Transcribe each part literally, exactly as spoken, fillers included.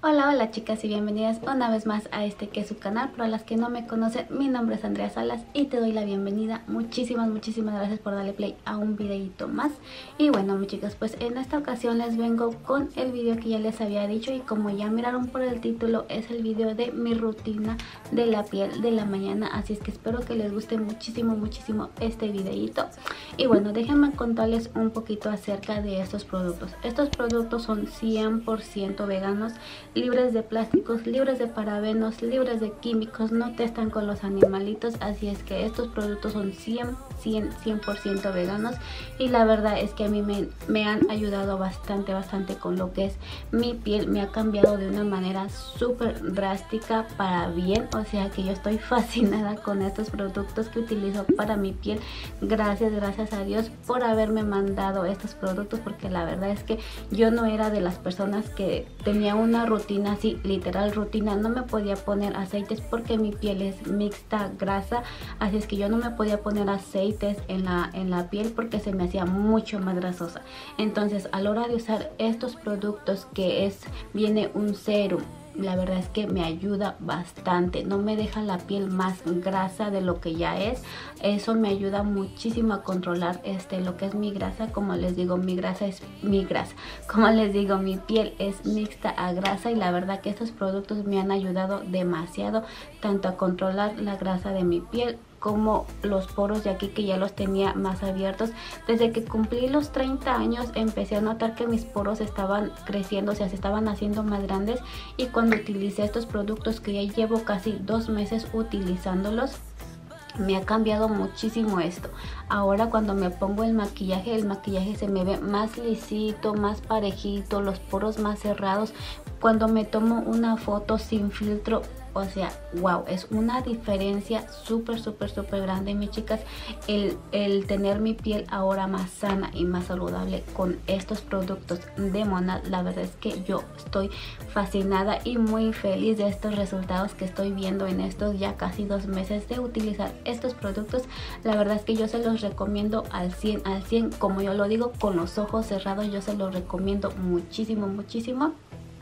Hola, hola chicas y bienvenidas una vez más a este que es su canal. Para las que no me conocen, mi nombre es Andrea Salas y te doy la bienvenida. Muchísimas, muchísimas gracias por darle play a un videito más. Y bueno, mis chicas, pues en esta ocasión les vengo con el video que ya les había dicho. Y como ya miraron por el título, es el video de mi rutina de la piel de la mañana. Así es que espero que les guste muchísimo, muchísimo este videito. Y bueno, déjenme contarles un poquito acerca de estos productos. Estos productos son cien por ciento veganos, libres de plásticos, libres de parabenos, libres de químicos, no testan con los animalitos, así es que estos productos son cien, cien, cien por ciento veganos. Y la verdad es que a mí me, me han ayudado bastante, bastante con lo que es mi piel. Me ha cambiado de una manera súper drástica para bien, o sea que yo estoy fascinada con estos productos que utilizo para mi piel. Gracias, gracias a Dios por haberme mandado estos productos, porque la verdad es que yo no era de las personas que tenía una rutina rutina así, literal rutina, no me podía poner aceites porque mi piel es mixta grasa, así es que yo no me podía poner aceites en la, en la piel porque se me hacía mucho más grasosa. Entonces a la hora de usar estos productos, que es, viene un serum, la verdad es que me ayuda bastante, no me deja la piel más grasa de lo que ya es. Eso me ayuda muchísimo a controlar este lo que es mi grasa. Como les digo, mi grasa es mi grasa, como les digo, mi piel es mixta a grasa, y la verdad que estos productos me han ayudado demasiado, tanto a controlar la grasa de mi piel como los poros de aquí, que ya los tenía más abiertos. Desde que cumplí los treinta años empecé a notar que mis poros estaban creciendo, o sea, se estaban haciendo más grandes. Y cuando utilicé estos productos, que ya llevo casi dos meses utilizándolos, me ha cambiado muchísimo esto. Ahora cuando me pongo el maquillaje, el maquillaje se me ve más lisito, más parejito, los poros más cerrados. Cuando me tomo una foto sin filtro, o sea, wow, es una diferencia súper, súper, súper grande, mis chicas, el, el tener mi piel ahora más sana y más saludable con estos productos de Monat. La verdad es que yo estoy fascinada y muy feliz de estos resultados que estoy viendo en estos ya casi dos meses de utilizar estos productos. La verdad es que yo se los recomiendo al cien, al cien, como yo lo digo, con los ojos cerrados, yo se los recomiendo muchísimo, muchísimo.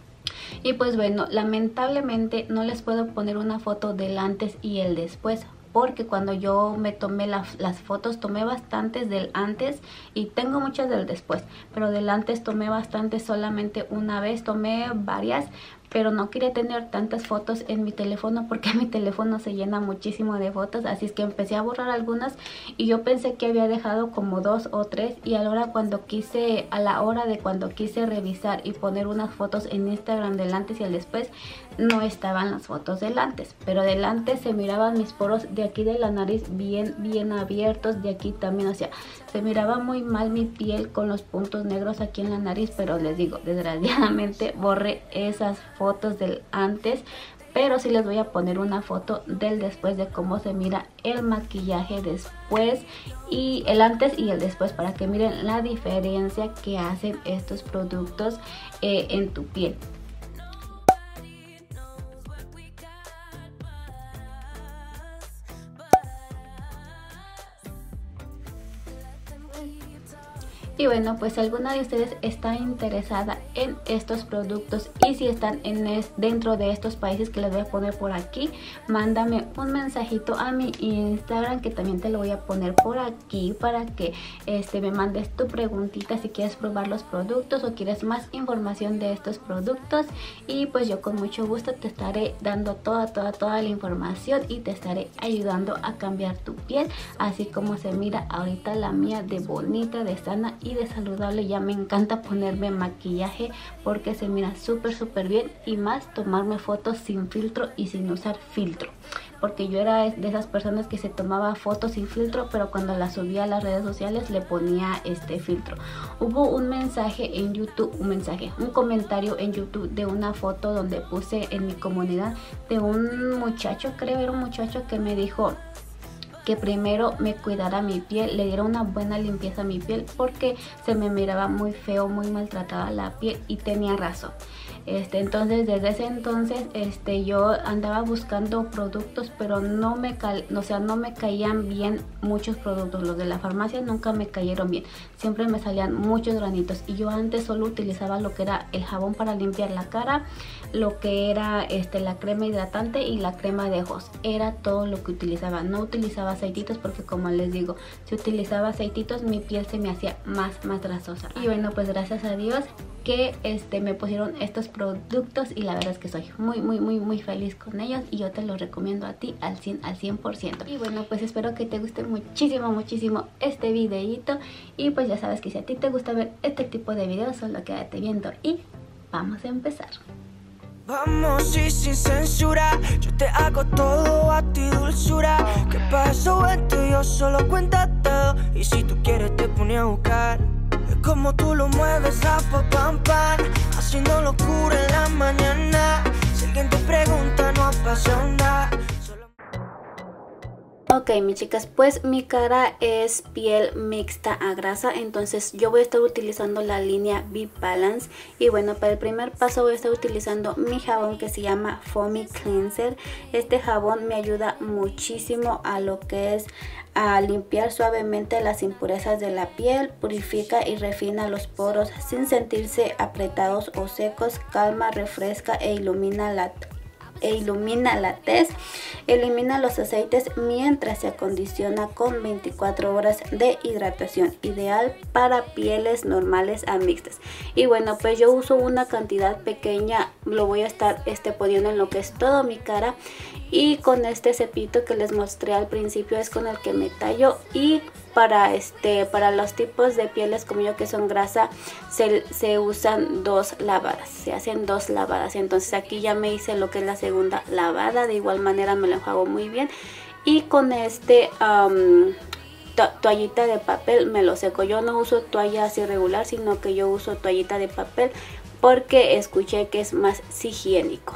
Y pues bueno, lamentablemente no les puedo poner una foto del antes y el después, porque cuando yo me tomé la, las fotos, tomé bastantes del antes y tengo muchas del después, pero del antes tomé bastantes solamente una vez, tomé varias, pero no quería tener tantas fotos en mi teléfono porque mi teléfono se llena muchísimo de fotos, así es que empecé a borrar algunas y yo pensé que había dejado como dos o tres, y a la hora cuando quise, a la hora de cuando quise revisar y poner unas fotos en Instagram del antes y el después, no estaban las fotos del antes, pero del antes se miraban mis poros de aquí de la nariz bien, bien abiertos, de aquí también, o sea, se miraba muy mal mi piel con los puntos negros aquí en la nariz, pero les digo, desgraciadamente borré esas fotos del antes. Pero sí les voy a poner una foto del después, de cómo se mira el maquillaje después, y el antes y el después, para que miren la diferencia que hacen estos productos eh, en tu piel. Y bueno, pues si alguna de ustedes está interesada en estos productos, y si están en es, dentro de estos países que les voy a poner por aquí, mándame un mensajito a mi Instagram, que también te lo voy a poner por aquí, para que este, me mandes tu preguntita si quieres probar los productos o quieres más información de estos productos. Y pues yo con mucho gusto te estaré dando toda, toda, toda la información, y te estaré ayudando a cambiar tu piel, así como se mira ahorita la mía, de bonita, de sana y de saludable. Ya me encanta ponerme maquillaje porque se mira súper súper bien, y más tomarme fotos sin filtro y sin usar filtro, porque yo era de esas personas que se tomaba fotos sin filtro, pero cuando las subía a las redes sociales le ponía este filtro. Hubo un mensaje en YouTube, un mensaje, un comentario en YouTube de una foto donde puse en mi comunidad, de un muchacho, creo era un muchacho, que me dijo que primero me cuidara mi piel, le diera una buena limpieza a mi piel, porque se me miraba muy feo, muy maltratada la piel, y tenía razón. Este, entonces desde ese entonces este, yo andaba buscando productos, pero no me, cal o sea, no me caían bien muchos productos. Los de la farmacia nunca me cayeron bien, siempre me salían muchos granitos. Y yo antes solo utilizaba lo que era el jabón para limpiar la cara, lo que era este, la crema hidratante y la crema de ojos. Era todo lo que utilizaba. No utilizaba aceititos porque, como les digo, si utilizaba aceititos mi piel se me hacía más, más grasosa. Y bueno, pues gracias a Dios que este, me pusieron estos productos y la verdad es que soy muy muy muy muy feliz con ellos y yo te los recomiendo a ti al cien al cien por ciento. Y bueno, pues espero que te guste muchísimo muchísimo este videito, y pues ya sabes que si a ti te gusta ver este tipo de videos, solo quédate viendo y vamos a empezar. Vamos y sin censura, yo te hago todo a ti, dulzura. ¿Qué pasó entre yo? Solo cuéntate, y si tú quieres te pone a buscar. Es como tú lo mueves, rapa, pam, pam, haciendo locura en la mañana. Si alguien te pregunta no ha pasado nada. Ok, mis chicas, pues mi cara es piel mixta a grasa, entonces yo voy a estar utilizando la línea B-Balance. Y bueno, para el primer paso voy a estar utilizando mi jabón que se llama Foamy Cleanser. Este jabón me ayuda muchísimo a lo que es a limpiar suavemente las impurezas de la piel, purifica y refina los poros sin sentirse apretados o secos, calma, refresca e ilumina la e ilumina la tez, elimina los aceites mientras se acondiciona con veinticuatro horas de hidratación, ideal para pieles normales a mixtas. Y bueno, pues yo uso una cantidad pequeña, lo voy a estar este, poniendo en lo que es toda mi cara, y con este cepillito que les mostré al principio es con el que me tallo. Y para este para los tipos de pieles como yo que son grasa se, se usan dos lavadas, se hacen dos lavadas. Entonces aquí ya me hice lo que es la segunda lavada, de igual manera me lo enjuago muy bien y con este um, to toallita de papel me lo seco. Yo no uso toalla así regular, sino que yo uso toallita de papel porque escuché que es más higiénico.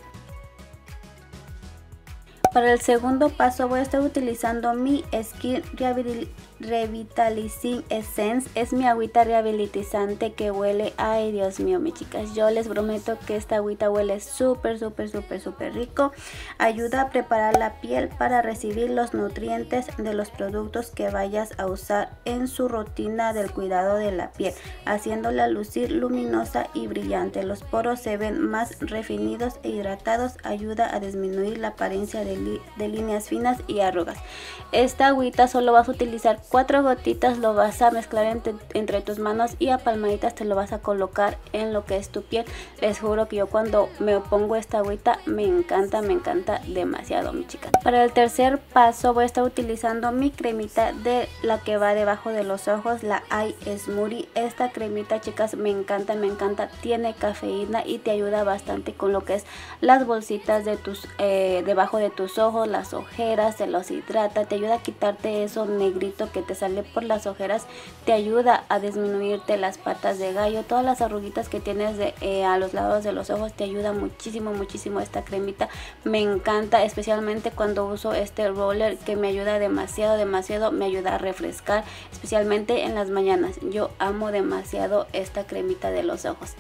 Para el segundo paso voy a estar utilizando mi Skin Revitalizing Essence. Es mi agüita rehabilitizante que huele, ay Dios mío, mis chicas, yo les prometo que esta agüita huele súper súper súper súper rico. Ayuda a preparar la piel para recibir los nutrientes de los productos que vayas a usar en su rutina del cuidado de la piel, haciéndola lucir luminosa y brillante. Los poros se ven más refinidos e hidratados. Ayuda a disminuir la apariencia de de líneas finas y arrugas. Esta agüita solo vas a utilizar cuatro gotitas, lo vas a mezclar entre, entre tus manos y a palmaditas te lo vas a colocar en lo que es tu piel. Les juro que yo cuando me pongo esta agüita me encanta, me encanta demasiado, mi chica. Para el tercer paso voy a estar utilizando mi cremita de la que va debajo de los ojos, la Eye Smoothie. Esta cremita, chicas, me encanta, me encanta, tiene cafeína y te ayuda bastante con lo que es las bolsitas de tus eh, debajo de tus ojos, las ojeras, te los hidrata, te ayuda a quitarte eso negrito que te sale por las ojeras, te ayuda a disminuirte las patas de gallo, todas las arruguitas que tienes de, eh, a los lados de los ojos, te ayuda muchísimo muchísimo esta cremita. Me encanta, especialmente cuando uso este roller que me ayuda demasiado demasiado, me ayuda a refrescar, especialmente en las mañanas. Yo amo demasiado esta cremita de los ojos.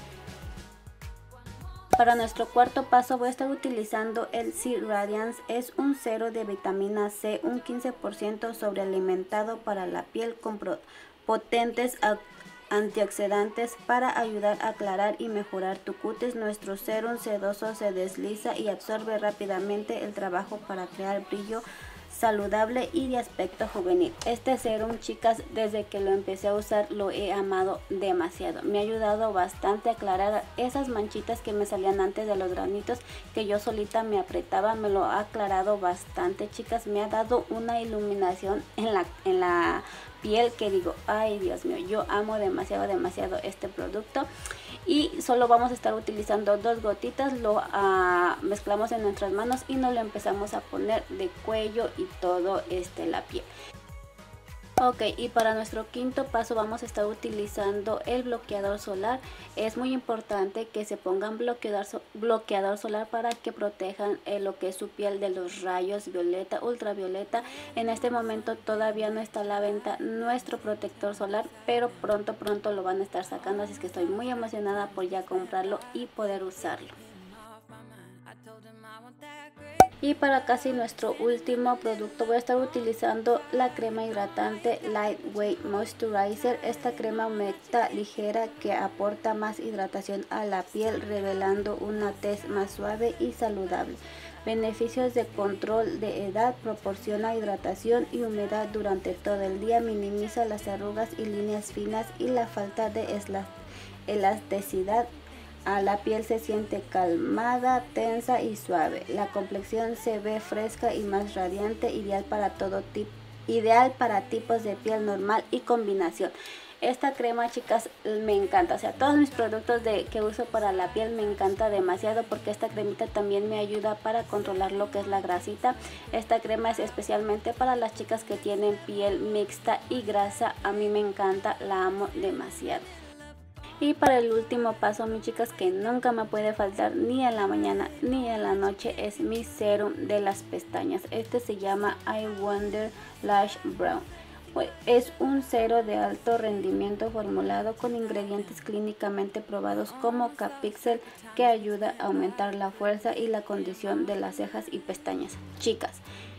Para nuestro cuarto paso voy a estar utilizando el C-Radiance. Es un cero de vitamina C, un quince por ciento sobrealimentado para la piel con potentes antioxidantes para ayudar a aclarar y mejorar tu cutis. Nuestro serum sedoso se desliza y absorbe rápidamente el trabajo para crear brillo saludable y de aspecto juvenil. Este serum, chicas, desde que lo empecé a usar lo he amado demasiado. Me ha ayudado bastante a aclarar esas manchitas que me salían antes de los granitos que yo solita me apretaba. Me lo ha aclarado bastante, chicas. Me ha dado una iluminación en la, en la piel que digo, ay Dios mío, yo amo demasiado demasiado este producto. Y solo vamos a estar utilizando dos gotitas, lo uh, mezclamos en nuestras manos y nos lo empezamos a poner de cuello y todo este la piel. Ok, y para nuestro quinto paso vamos a estar utilizando el bloqueador solar. Es muy importante que se pongan bloqueador, bloqueador solar para que protejan eh, lo que es su piel de los rayos violeta, ultravioleta. En este momento todavía no está a la venta nuestro protector solar, pero pronto pronto lo van a estar sacando, así es que estoy muy emocionada por ya comprarlo y poder usarlo. Y para casi nuestro último producto voy a estar utilizando la crema hidratante Lightweight Moisturizer. Esta crema humecta ligera que aporta más hidratación a la piel, revelando una tez más suave y saludable. Beneficios de control de edad: proporciona hidratación y humedad durante todo el día, minimiza las arrugas y líneas finas y la falta de elasticidad. A la piel se siente calmada, tensa y suave. La complexión se ve fresca y más radiante, ideal para todo tipo, ideal para tipos de piel normal y combinación. Esta crema, chicas, me encanta. O sea, todos mis productos de, que uso para la piel me encanta demasiado, porque esta cremita también me ayuda para controlar lo que es la grasita. Esta crema es especialmente para las chicas que tienen piel mixta y grasa. A mí me encanta, la amo demasiado. Y para el último paso, mis chicas, que nunca me puede faltar ni en la mañana ni en la noche, es mi serum de las pestañas. Este se llama I Wonder Lash Brow. Es un cero de alto rendimiento formulado con ingredientes clínicamente probados como Capixel, que ayuda a aumentar la fuerza y la condición de las cejas y pestañas. Chicas,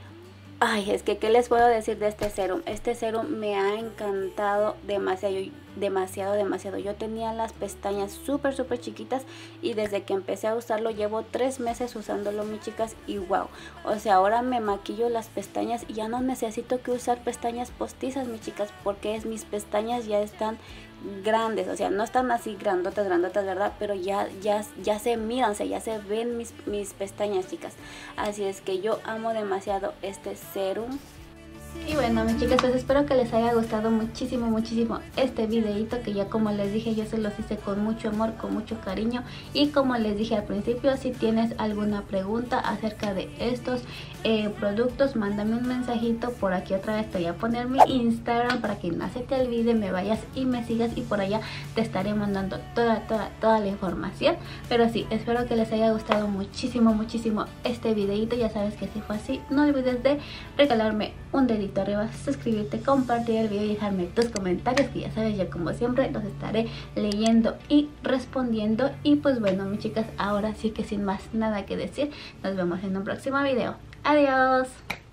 ay, es que qué les puedo decir de este serum. Este serum me ha encantado demasiado, demasiado, demasiado. Yo tenía las pestañas súper, súper chiquitas y desde que empecé a usarlo llevo tres meses usándolo, mis chicas, y wow. O sea, ahora me maquillo las pestañas y ya no necesito que usar pestañas postizas, mis chicas, porque es, mis pestañas ya están grandes, o sea, no están así grandotas, grandotas, ¿verdad? Pero ya, ya, ya se miran, o sea, ya se ven mis, mis pestañas, chicas. Así es que yo amo demasiado este serum. Y bueno, mis chicas, pues espero que les haya gustado muchísimo, muchísimo este videito, que ya como les dije, yo se los hice con mucho amor, con mucho cariño. Y como les dije al principio, si tienes alguna pregunta acerca de estos eh, productos, mándame un mensajito. Por aquí otra vez te voy a poner mi Instagram para que no se te olvide, me vayas y me sigas, y por allá te estaré mandando toda, toda, toda la información. Pero sí, espero que les haya gustado muchísimo, muchísimo este videito. Ya sabes que si fue así, no olvides de regalarme un dedito arriba, suscribirte, compartir el video y dejarme tus comentarios, que ya sabes, yo como siempre los estaré leyendo y respondiendo. Y pues bueno, mis chicas, ahora sí que sin más nada que decir, nos vemos en un próximo video. Adiós.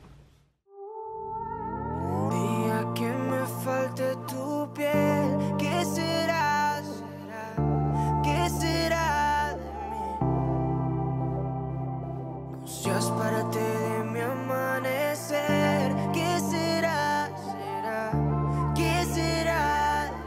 Día que me falte tu piel, ¿qué será? ¿Qué será de mí? No seas parte de mi amanecer. ¿Qué será? ¿Será? ¿Qué será de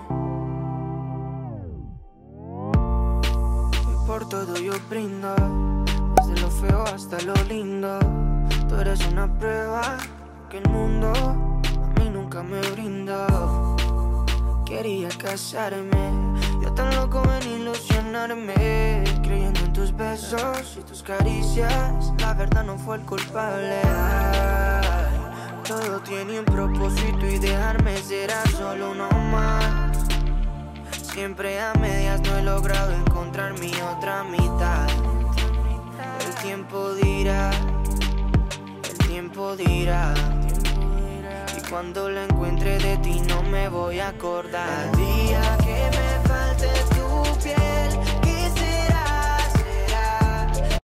mí? Y por todo yo brindo, desde lo feo hasta lo lindo. Tú eres una prueba que el mundo a mí nunca me brindó. Quería casarme, yo tan loco en ilusionarme, creyendo en tus besos y tus caricias. La verdad no fue el culpable. Ay, todo tiene un propósito y dejarme será solo uno más. Siempre a medias no he logrado encontrar mi otra mitad. El tiempo dirá, el tiempo dirá. Y cuando la encuentre de ti no me voy a acordar. El día